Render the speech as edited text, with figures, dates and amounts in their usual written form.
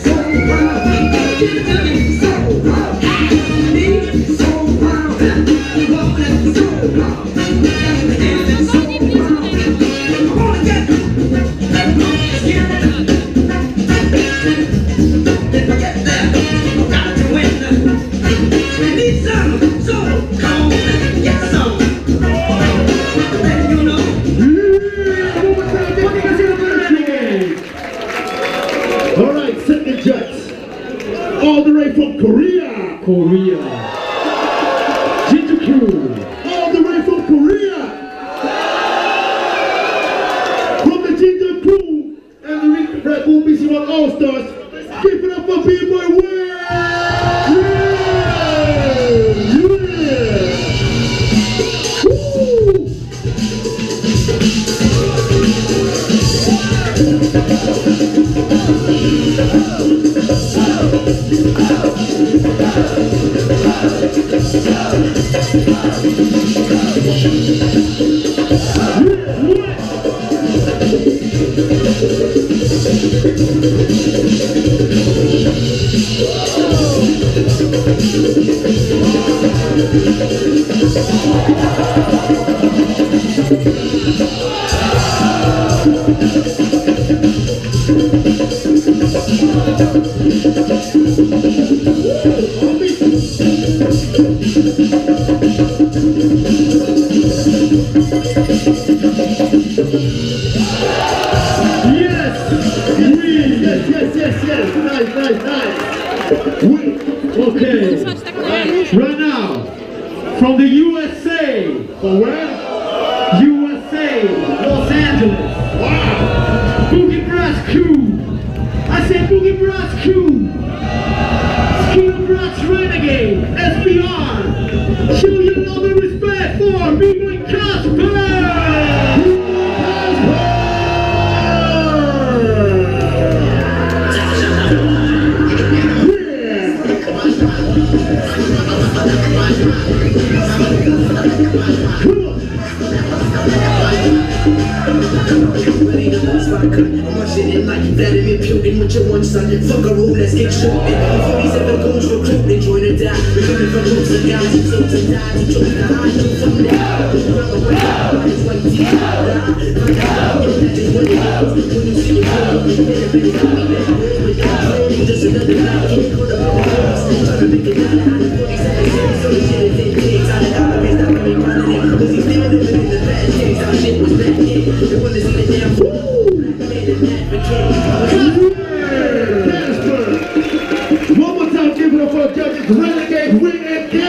All the way from Korea. Ginger Crew. All the way from Korea. From the Ginger Crew and the Red Bull BC1 All Stars. Give it up for B-Boy Will. Yes. Nice. Okay. Right now, from the USA. From where? USA, Los Angeles. Wow. Boogie Brass Crew. I said Boogie Brass Crew. Skill Brass Renegade. SBR. Show your love and respect for B-Boy Casper. Vladimir Putin with your one son. Fuck a rule, let's get shooting. 47 goons recruiting, join or die. We're looking for groups of guys who took to die. Who chose to hide, do something now. Run away, it's white teeth. That's just what it is. When you see it, just another night. Can't put up on the walls. Trying to make it out of 47 cents. So the shit is in pigs. Out of Alabama, not really running it. Cause he's still living in the bad days. Our shit was back then. They wanna see the damn fool. One more time, give it up for judges. Renegade, win and